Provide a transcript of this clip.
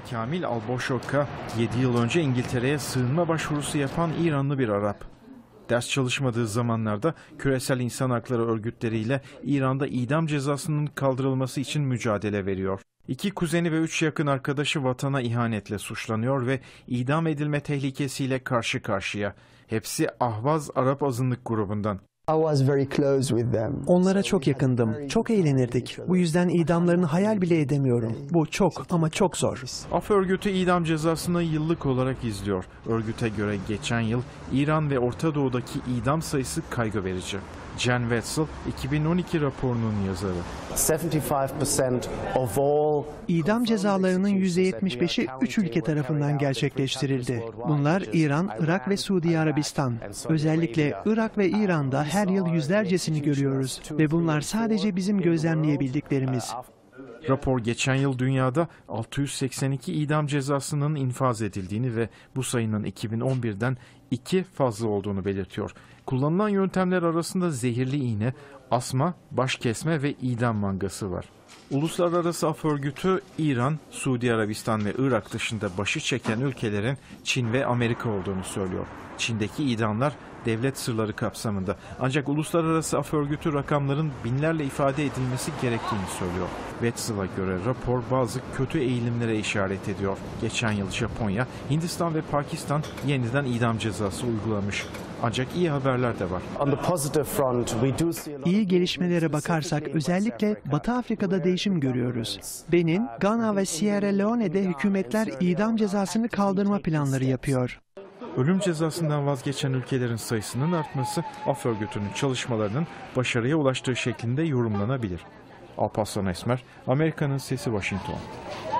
Kamil Alboşok'a 7 yıl önce İngiltere'ye sığınma başvurusu yapan İranlı bir Arap. Ders çalışmadığı zamanlarda küresel insan hakları örgütleriyle İran'da idam cezasının kaldırılması için mücadele veriyor. 2 kuzeni ve 3 yakın arkadaşı vatana ihanetle suçlanıyor ve idam edilme tehlikesiyle karşı karşıya. Hepsi Ahvaz Arap azınlık grubundan. Onlara çok yakındım, çok eğlenirdik. Bu yüzden idamlarını hayal bile edemiyorum. Bu çok ama çok zor. Af örgütü idam cezasını yıllık olarak izliyor. Örgüte göre geçen yıl İran ve Orta Doğu'daki idam sayısı kaygı verici. Jen Wetzel, 2012 raporunun yazarı. 75% of all İdam cezalarının %75'i 3 ülke tarafından gerçekleştirildi. Bunlar İran, Irak ve Suudi Arabistan. Özellikle Irak ve İran'da her yıl yüzlercesini görüyoruz ve bunlar sadece bizim gözlemleyebildiklerimiz. Rapor geçen yıl dünyada 682 idam cezasının infaz edildiğini ve bu sayının 2011'den 2 fazla olduğunu belirtiyor. Kullanılan yöntemler arasında zehirli iğne, asma, baş kesme ve idam mangası var. Uluslararası Af Örgütü, İran, Suudi Arabistan ve Irak dışında başı çeken ülkelerin Çin ve Amerika olduğunu söylüyor. Çin'deki idamlar devlet sırları kapsamında. Ancak Uluslararası Af Örgütü rakamların binlerle ifade edilmesi gerektiğini söylüyor. Wetzel'a göre rapor bazı kötü eğilimlere işaret ediyor. Geçen yıl Japonya, Hindistan ve Pakistan yeniden idam cezası uygulamış. Ancak iyi haberler de var. İyi gelişmelere bakarsak özellikle Batı Afrika'da değişim görüyoruz. Benin, Gana ve Sierra Leone'de hükümetler idam cezasını kaldırma planları yapıyor. Ölüm cezasından vazgeçen ülkelerin sayısının artması Af Örgütü'nün çalışmalarının başarıya ulaştığı şeklinde yorumlanabilir. Alparslan Esmer, Amerika'nın Sesi, Washington.